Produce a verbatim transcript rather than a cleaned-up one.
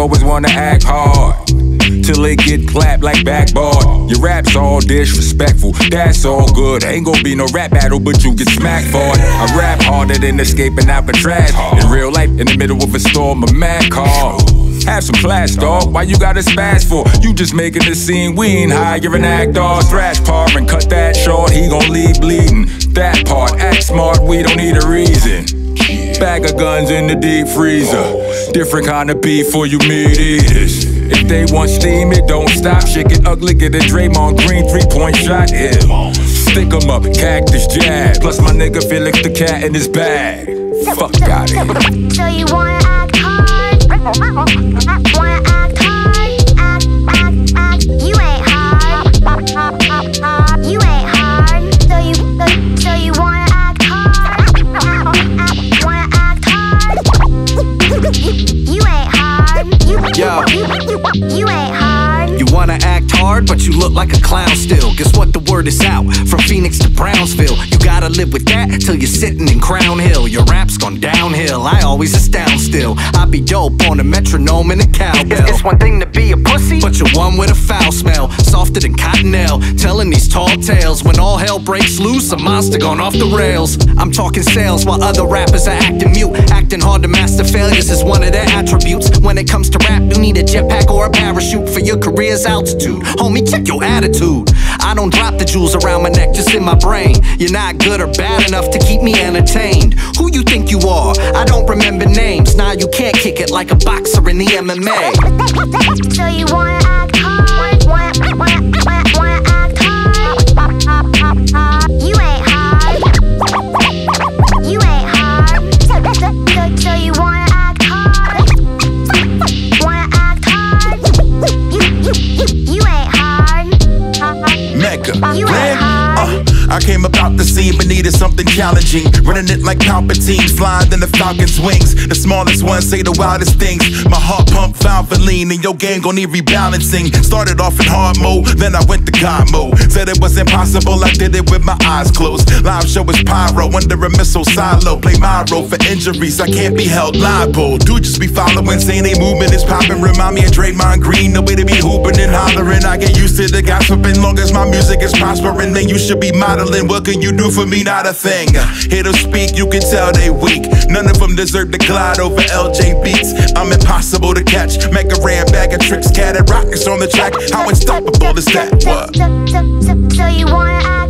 always wanna act hard till they get clapped like backboard. Your rap's all disrespectful, that's all good. Ain't gon' be no rap battle, but you get smacked for it. I rap harder than escaping Alcatraz. In real life, in the middle of a storm, a mad call. Have some class, dog. Why you gotta spaz for? You just making the scene. We ain't high, you're an actor. Thrash part and cut that short. He gon' leave bleeding. That part, act smart. We don't need a reason. Bag of guns in the deep freezer. Different kind of beef for you meat eaters. If they want steam, it don't stop. Shit get ugly, get a Draymond Green three-point shot. Yeah. Stick 'em up, cactus jab. Plus my nigga Felix the cat in his bag. Fuck out of here. So you wanna act hard? Wanna act hard? Act, act, act. You ain't hard. You ain't hard. So you, so, so you wanna act hard? Wanna act hard? You ain't hard. You, Yo. you, you, you ain't hard. You wanna act hard, but you look like a clown still. Guess what, the word is out, from Phoenix to Brownsville. You gotta live with that till you're sitting in Crown Hill. Your rap's gone downhill, I always astound still. I be dope on a metronome and a cowbell. It's one thing to be a pussy, but you're one with a foul smell, softer than cottonelle, telling these tall tales. When all hell breaks loose, a monster gone off the rails. I'm talking sales while other rappers are acting mute. Acting hard to master failures is one of their attributes. When it comes to rap, you need a jetpack or a parachute for your career's altitude. Homie, check your attitude. I don't drop the jewels around my neck, just in my brain. You're not good or bad enough to keep me entertained. Who you think you are? I don't remember names. Nah, you can't kick it like a boxer in the M M A. So you wanna act hard? Wanna, wanna, wanna, wanna act hard? You ain't hard. You ain't hard. So, so, so, so you wanna act hard? Wanna act hard? You, you, you, you ain't hard. Mecca, You ain't man, hard. uh, I came about the scene but needed something challenging. Running it like Palpatine, flying than the Falcon's wings. The smallest ones say the wildest things. My heart pump Valvoline and your game gon' need rebalancing. Started off in hard mode, then I went to God mode. Said it was impossible, I did it with my eyes closed. Live show is pyro, under a missile silo. Play my role for injuries, I can't be held liable. Dude just be following, saying they movement is popping. Remind me of Draymond Green, the way they be hooping and hollering. I get used to the gossiping, long as my music is prospering. Then you should be modeling, what can you do for me? Not a thing. Hear them speak, you can tell they weak. None of them deserve to glide over L J beats. I'm impossible to catch, make a ram bag of tricks. Cat and rockets on the track, how unstoppable is that? What? So, so, so, so you wanna act